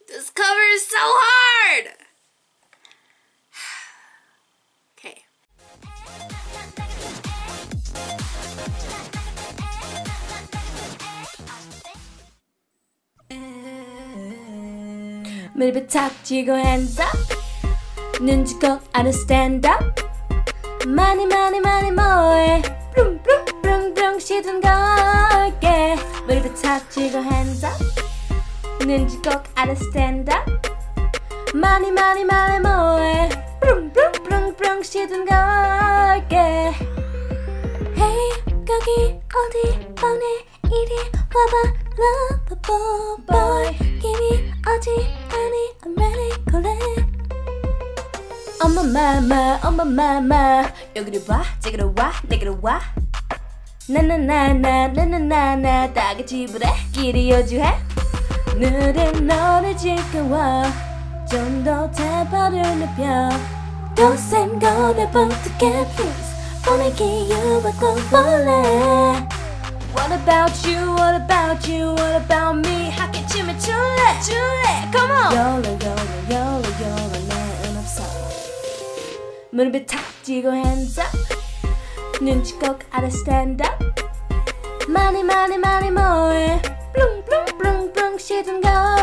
This cover is so hard! Okay. 무릎을 탁 쥐고 hands up. 눈치 꼭 안에 stand up. 많이 뭐해. 뿅뿅뿅뿅 시든 걸게. 무릎을 탁 쥐고 hands up. 눈치 꼭 알아 stand up. 많이 뭐해. 뿅뿅뿅뿅 시든 걸게. Hey 거기 어디 뻔해 이리 와봐 love boy 김이 어디 아니 I'm ready collect. 엄마 마마 여기로 와 저기로 와 내게로 와 나나나나 다 같이 부래 길이 요주해. 느린 너를 지켜와 좀 더 템포를 높여. Don't seem gonna 어떡해 please 보내기유 바꿔 볼래. What about you, what about you, what about me. 함께 춤을 출래 come on. YOLO 내은 없어. 무릎을 탁 쥐고 hands up. 눈치 꼭 알아 stand up. 많이 뭐해. 뿅뿅뿅뿅 시든 걸.